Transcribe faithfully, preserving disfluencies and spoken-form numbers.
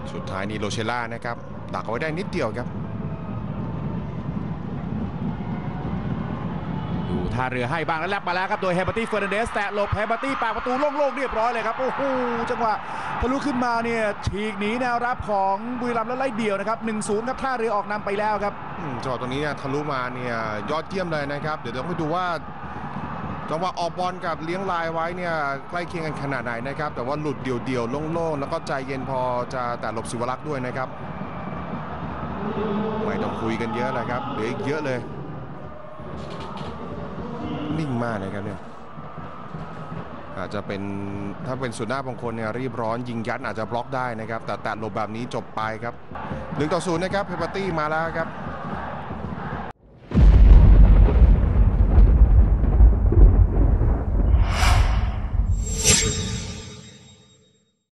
สุดท้ายนี่โรเชล่านะครับดักเอาไว้ได้นิดเดียวครับดูท่าเรือให้บ้างแล้วแลบมาแล้วครับโดยเฮเบอร์ตี้เฟอร์นันเดสแตะหลบเฮเบอร์ตี้ปากประตูโล่งๆเรียบร้อยเลยครับโอ้โหจังหวะทะลุขึ้นมาเนี่ยฉีกหนีแนวรับของบุรีรัมย์แล้วไล่เดี่ยวนะครับ หนึ่งศูนย์ ครับท่าเรือออกนำไปแล้วครับจังหวะตรงนี้เนี่ยทะลุมาเนี่ยยอดเยี่ยมเลยนะครับเดี๋ยวเดี๋ยวไปดูว่าจังหวะออกบอลกับเลี้ยงลายไว้เนี่ยใกล้เคียงกันขนาดไหนนะครับแต่ว่าหลุดเดี่ยวๆโล่งๆแล้วก็ใจเย็นพอจะแต่หลบศิวรักษ์ด้วยนะครับไม่ต้องคุยกันเยอะเลยครับเหลืออีกเยอะเลยนิ่งมากนะครับเนี่ยอาจจะเป็นถ้าเป็นสุดหน้าบางคนเนี่ยรีบร้อนยิงยัดอาจจะบล็อกได้นะครับแต่แต่หลบแบบนี้จบไปครับหนึ่งต่อศูนย์นะครับเฮเบอร์ตี้มาแล้วครับ